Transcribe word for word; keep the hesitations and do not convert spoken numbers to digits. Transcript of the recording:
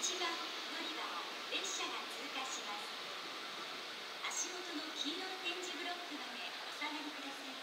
ちばん乗り場を列車が通過します。足元の黄色い点字ブロックまでお下がりください。